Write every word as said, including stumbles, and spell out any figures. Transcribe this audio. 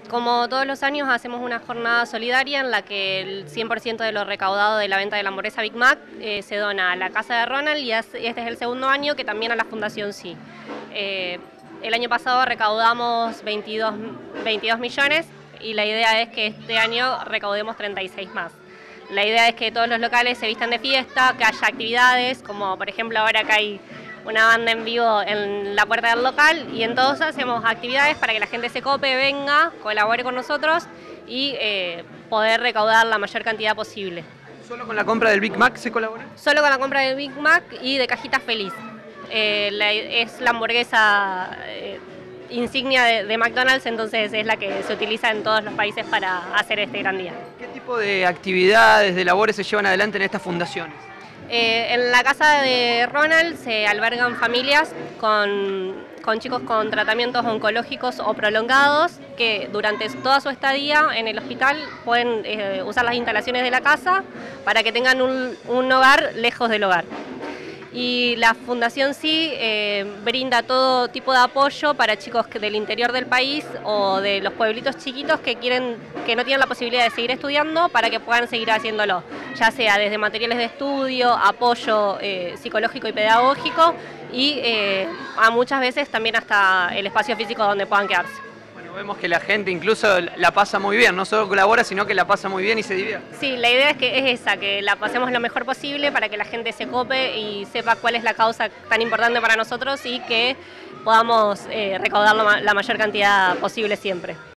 Como todos los años hacemos una jornada solidaria en la que el cien por ciento de lo recaudado de la venta de la hamburguesa Big Mac eh, se dona a la casa de Ronald y este es el segundo año que también a la Fundación Sí. Eh, el año pasado recaudamos veintidós millones y la idea es que este año recaudemos treinta y seis más. La idea es que todos los locales se vistan de fiesta, que haya actividades, como por ejemplo ahora que hay una banda en vivo en la puerta del local y en todos hacemos actividades para que la gente se cope, venga, colabore con nosotros y eh, poder recaudar la mayor cantidad posible. ¿Solo con la compra del Big Mac se colabora? Solo con la compra del Big Mac y de Cajitas Feliz. Eh, la, es la hamburguesa eh, insignia de, de McDonald's, entonces es la que se utiliza en todos los países para hacer este gran día. ¿Qué tipo de actividades, de labores se llevan adelante en estas fundaciones? Eh, en la casa de Ronald se albergan familias con, con chicos con tratamientos oncológicos o prolongados que durante toda su estadía en el hospital pueden eh, usar las instalaciones de la casa para que tengan un, un hogar lejos del hogar. Y la Fundación Sí eh, brinda todo tipo de apoyo para chicos del interior del país o de los pueblitos chiquitos que quieren, que no tienen la posibilidad de seguir estudiando para que puedan seguir haciéndolo, ya sea desde materiales de estudio, apoyo eh, psicológico y pedagógico y eh, a muchas veces también hasta el espacio físico donde puedan quedarse. Vemos que la gente incluso la pasa muy bien, no solo colabora, sino que la pasa muy bien y se divierte. Sí, la idea es que es esa, que la pasemos lo mejor posible para que la gente se cope y sepa cuál es la causa tan importante para nosotros y que podamos eh, recaudar la mayor cantidad posible siempre.